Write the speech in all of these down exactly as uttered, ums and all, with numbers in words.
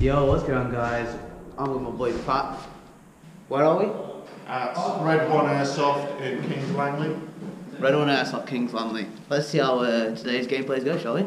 Yo, what's going on, guys? I'm with my boy Pat. Where are we? At Red One Airsoft in Kings Langley. Red One Airsoft, Kings Langley. Let's see how uh, today's gameplays go, shall we?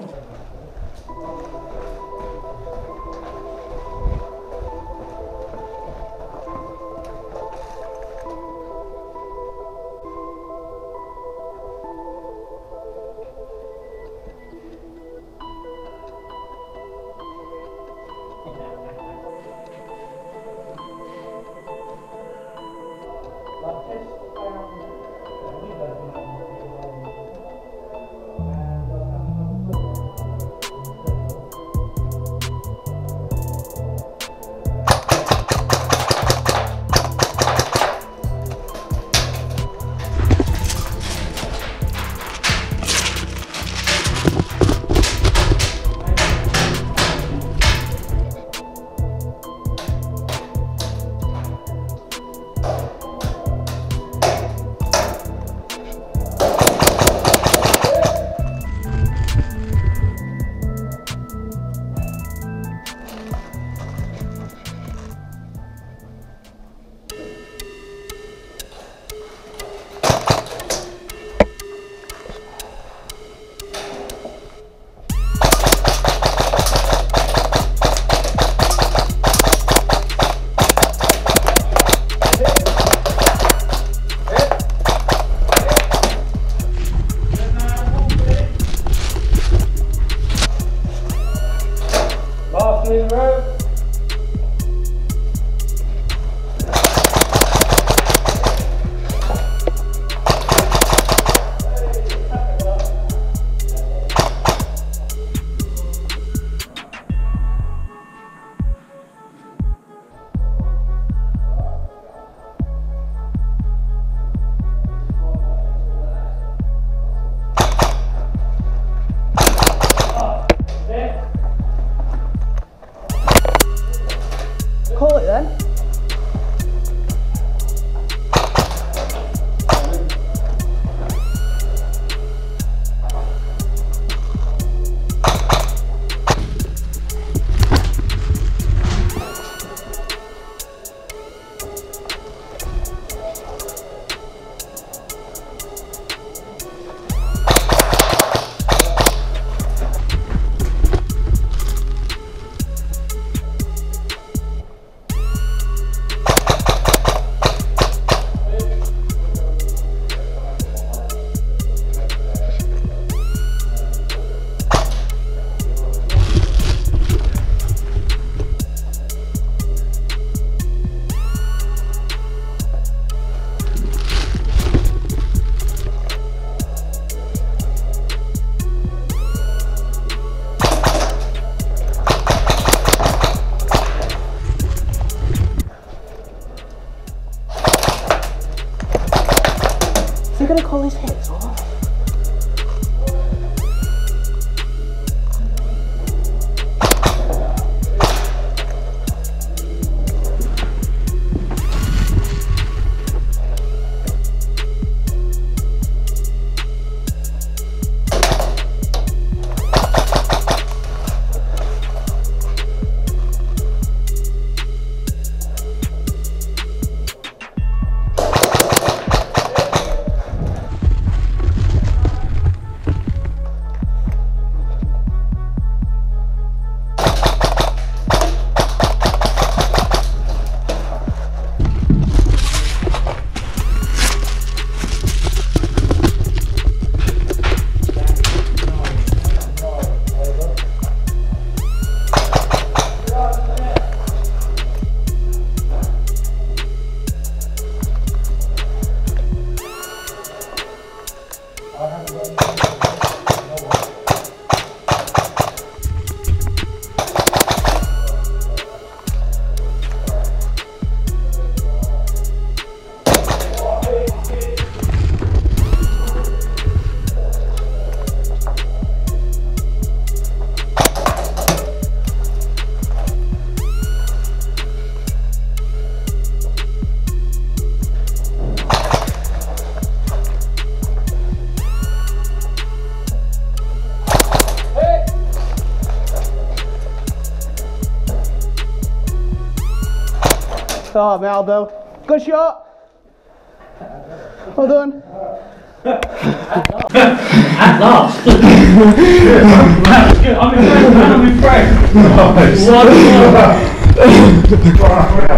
Call it then. thought, Maldo. Good shot. Well done. At last. That's good. I'm impressed, man. I'm impressed. Nice. One more.